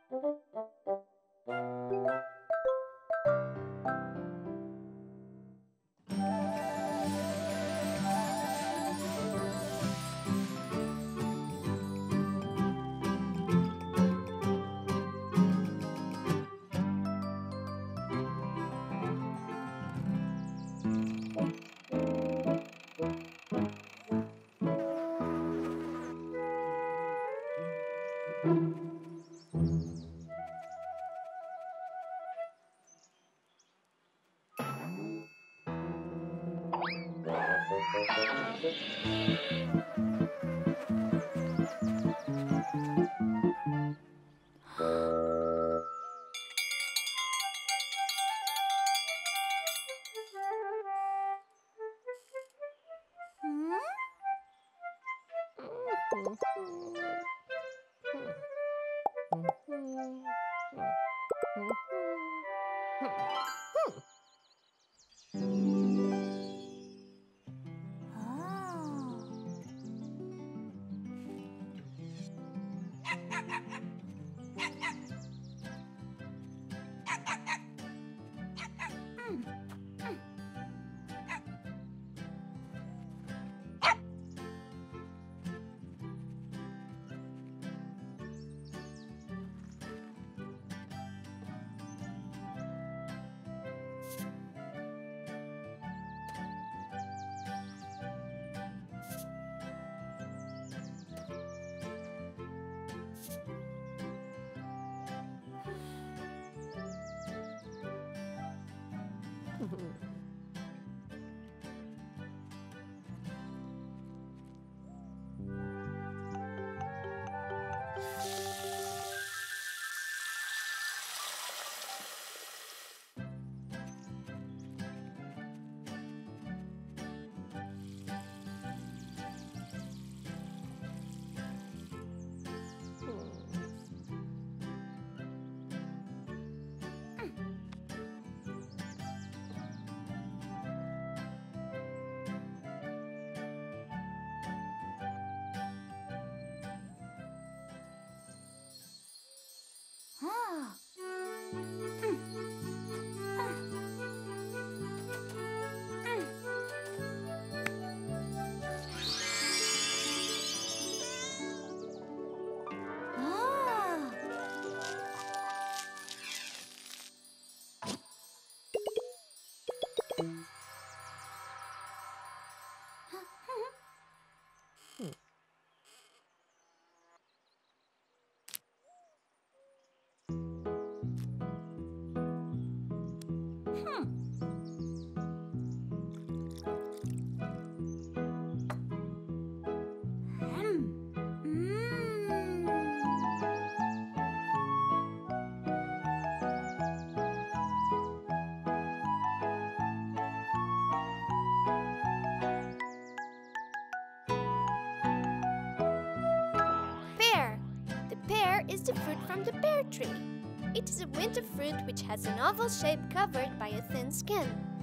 Is the fruit from the pear tree. It is a winter fruit which has an oval shape covered by a thin skin.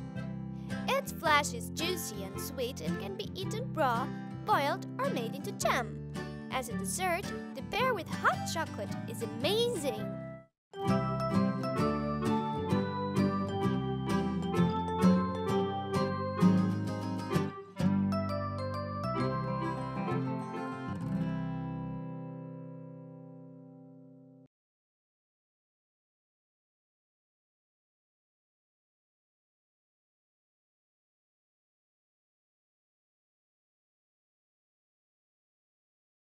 Its flesh is juicy and sweet and can be eaten raw, boiled, or made into jam. As a dessert, the pear with hot chocolate is amazing.